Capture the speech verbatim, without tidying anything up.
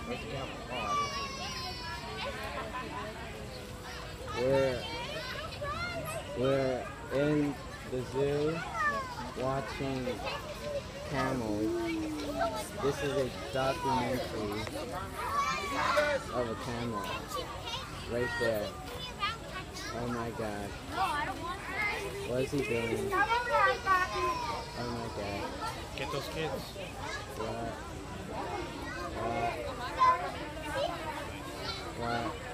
Where's the camel? Oh, We're we're in the zoo watching camels. This is a documentary of a camel right there. Oh my god. What is he doing? Oh my god. get those kids. What? What? What?